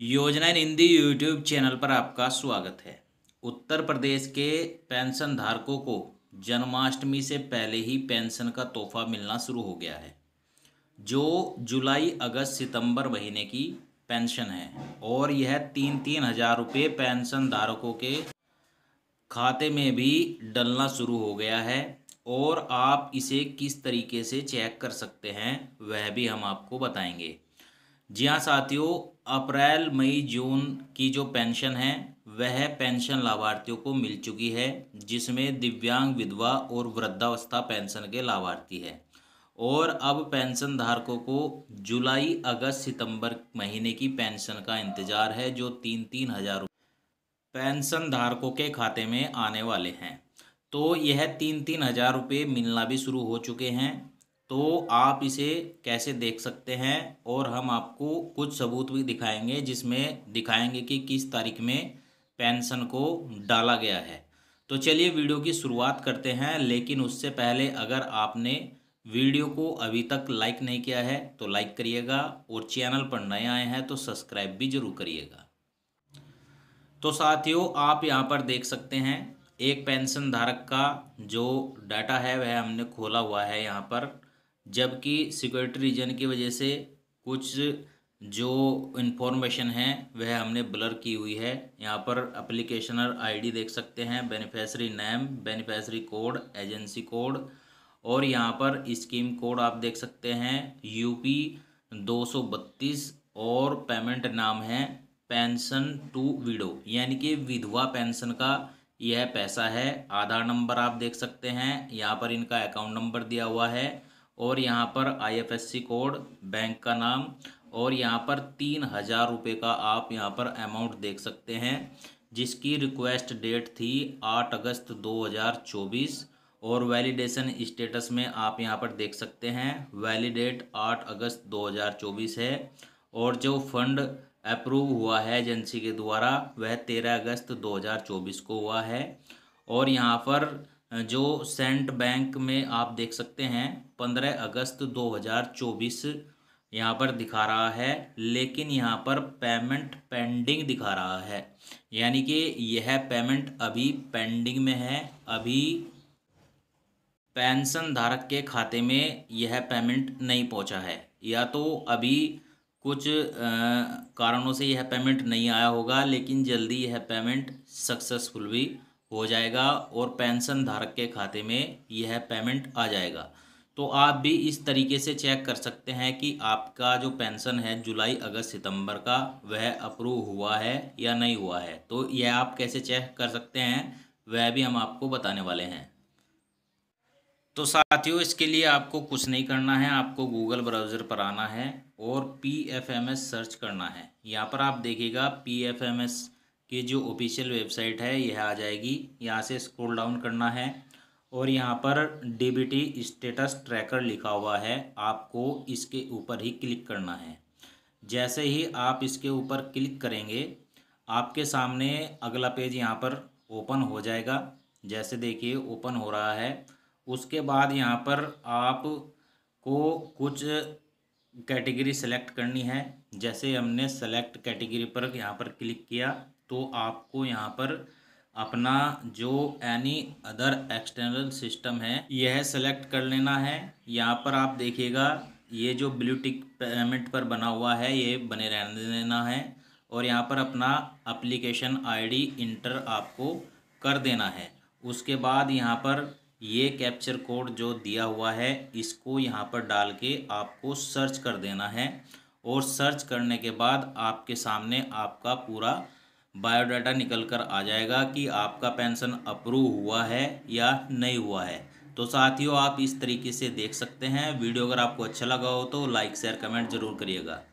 योजना इन Hindi YouTube channel पर आपका स्वागत है। उत्तर प्रदेश के पेंशन धारकों को जन्माष्टमी से पहले ही पेंशन का तोहफा मिलना शुरू हो गया है, जो जुलाई अगस्त सितंबर महीने की पेंशन है। और यह 3-3 हज़ार रुपये पेंशन धारकों के खाते में भी डलना शुरू हो गया है। और आप इसे किस तरीके से चेक कर सकते हैं वह भी हम आपको बताएंगे। जी हाँ साथियों, अप्रैल मई जून की जो पेंशन है वह पेंशन लाभार्थियों को मिल चुकी है, जिसमें दिव्यांग, विधवा और वृद्धावस्था पेंशन के लाभार्थी है। और अब पेंशन धारकों को जुलाई अगस्त सितंबर महीने की पेंशन का इंतजार है, जो 3-3 हज़ार पेंशन धारकों के खाते में आने वाले हैं। तो यह 3-3 हज़ार रुपये मिलना भी शुरू हो चुके हैं। तो आप इसे कैसे देख सकते हैं, और हम आपको कुछ सबूत भी दिखाएंगे, जिसमें दिखाएंगे कि किस तारीख में पेंशन को डाला गया है। तो चलिए वीडियो की शुरुआत करते हैं। लेकिन उससे पहले अगर आपने वीडियो को अभी तक लाइक नहीं किया है तो लाइक करिएगा, और चैनल पर नए आए हैं तो सब्सक्राइब भी जरूर करिएगा। तो साथियों, आप यहाँ पर देख सकते हैं एक पेंशन धारक का जो डाटा है वह हमने खोला हुआ है यहाँ पर, जबकि सिक्योरिटी रीजन की वजह से कुछ जो इन्फॉर्मेशन है वह हमने ब्लर की हुई है। यहाँ पर एप्लीकेशनर आईडी देख सकते हैं, beneficiary name, beneficiary code, agency code, और यहाँ पर स्कीम कोड आप देख सकते हैं यूपी 232, और पेमेंट नाम है पेंशन टू विडो, यानी कि विधवा पेंशन का यह पैसा है। आधार नंबर आप देख सकते हैं, यहाँ पर इनका अकाउंट नंबर दिया हुआ है, और यहाँ पर आईएफएससी कोड, बैंक का नाम, और यहाँ पर 3,000 रुपये का आप यहाँ पर अमाउंट देख सकते हैं, जिसकी रिक्वेस्ट डेट थी 8 अगस्त 2024, और वैलिडेशन स्टेटस में आप यहाँ पर देख सकते हैं वैलिडेट 8 अगस्त 2024 है। और जो फंड अप्रूव हुआ है एजेंसी के द्वारा वह 13 अगस्त 2024 को हुआ है। और यहाँ पर जो सेंट बैंक में आप देख सकते हैं 15 अगस्त 2024 यहाँ पर दिखा रहा है, लेकिन यहाँ पर पेमेंट पेंडिंग दिखा रहा है, यानी कि यह पेमेंट अभी पेंडिंग में है। अभी पेंशन धारक के खाते में यह पेमेंट नहीं पहुँचा है, या तो अभी कुछ कारणों से यह पेमेंट नहीं आया होगा, लेकिन जल्दी यह पेमेंट सक्सेसफुल भी हो जाएगा और पेंशन धारक के खाते में यह पेमेंट आ जाएगा। तो आप भी इस तरीके से चेक कर सकते हैं कि आपका जो पेंशन है जुलाई अगस्त सितंबर का वह अप्रूव हुआ है या नहीं हुआ है। तो यह आप कैसे चेक कर सकते हैं वह भी हम आपको बताने वाले हैं। तो साथियों, इसके लिए आपको कुछ नहीं करना है, आपको गूगल ब्राउज़र पर आना है और PFMS सर्च करना है। यहाँ पर आप देखिएगा PFMS की जो ऑफिशियल वेबसाइट है यह आ जाएगी। यहाँ से स्क्रॉल डाउन करना है और यहाँ पर DBT स्टेटस ट्रैकर लिखा हुआ है, आपको इसके ऊपर ही क्लिक करना है। जैसे ही आप इसके ऊपर क्लिक करेंगे आपके सामने अगला पेज यहाँ पर ओपन हो जाएगा। जैसे देखिए ओपन हो रहा है। उसके बाद यहाँ पर आपको कुछ कैटेगरी सेलेक्ट करनी है। जैसे हमने सेलेक्ट कैटेगरी पर यहाँ पर क्लिक किया तो आपको यहाँ पर अपना जो एनी अदर एक्सटर्नल सिस्टम है यह सेलेक्ट कर लेना है। यहाँ पर आप देखिएगा ये जो ब्लू टिक पेमेंट पर बना हुआ है ये बने रहने देना है, और यहाँ पर अपना एप्लीकेशन आईडी इंटर आपको कर देना है। उसके बाद यहाँ पर ये कैप्चर कोड जो दिया हुआ है इसको यहाँ पर डाल के आपको सर्च कर देना है, और सर्च करने के बाद आपके सामने आपका पूरा बायोडाटा निकल कर आ जाएगा कि आपका पेंशन अप्रूव हुआ है या नहीं हुआ है। तो साथियों, आप इस तरीके से देख सकते हैं। वीडियो अगर आपको अच्छा लगा हो तो लाइक शेयर कमेंट ज़रूर करिएगा।